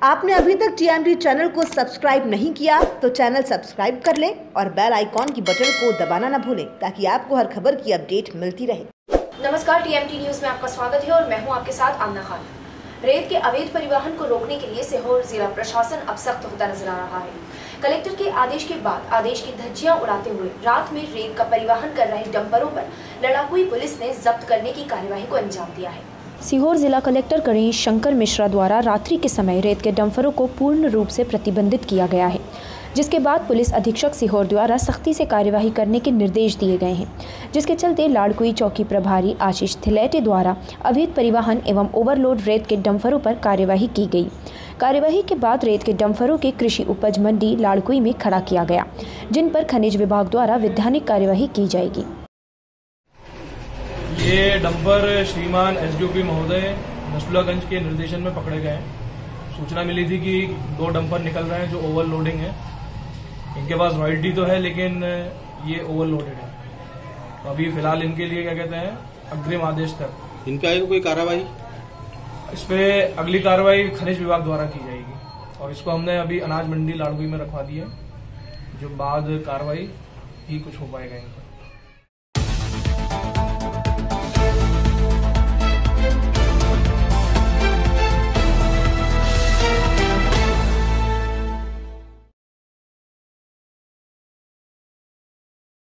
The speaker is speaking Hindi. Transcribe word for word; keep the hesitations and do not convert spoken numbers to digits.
आपने अभी तक टीएमटी चैनल को सब्सक्राइब नहीं किया तो चैनल सब्सक्राइब कर लें और बेल आइकॉन की बटन को दबाना न भूलें ताकि आपको हर खबर की अपडेट मिलती रहे। नमस्कार, टीएमटी न्यूज में आपका स्वागत है और मैं हूं आपके साथ आमना खान। रेत के अवैध परिवहन को रोकने के लिए सीहोर जिला प्रशासन अब सख्त होता नजर आ रहा है। कलेक्टर के आदेश के बाद आदेश की धज्जियां उड़ाते हुए रात में रेत का परिवहन कर रहे डंपरों पर लड़ाकुई पुलिस ने जब्त करने की कार्यवाही को अंजाम दिया है। सीहोर जिला कलेक्टर गणेश शंकर मिश्रा द्वारा रात्रि के समय रेत के डंपरों को पूर्ण रूप से प्रतिबंधित किया गया है, जिसके बाद पुलिस अधीक्षक सीहोर द्वारा सख्ती से कार्यवाही करने के निर्देश दिए गए हैं, जिसके चलते लाड़कुई चौकी प्रभारी आशीष थिलेटे द्वारा अवैध परिवहन एवं ओवरलोड रेत के डंपरों पर कार्यवाही की गई। कार्यवाही के बाद रेत के डंपरों के कृषि उपज मंडी लाड़कुई में खड़ा किया गया, जिन पर खनिज विभाग द्वारा वैधानिक कार्यवाही की जाएगी। ये डंपर श्रीमान एसडीओपी महोदय नसरुल्लागंज के निर्देशन में पकड़े गए हैं। सूचना मिली थी कि दो डंपर निकल रहे हैं जो ओवरलोडिंग है। इनके पास रॉयल्टी तो है लेकिन ये ओवरलोडेड है, तो अभी फिलहाल इनके लिए क्या कहते हैं अग्रिम आदेश तक इनका है कोई कार्रवाई, इस पे अगली कार्रवाई खनिज विभाग द्वारा की जाएगी और इसको हमने अभी अनाज मंडी लाड़कुई में रखवा दी है, जो बाद कार्रवाई ही कुछ हो पाएगा इनका।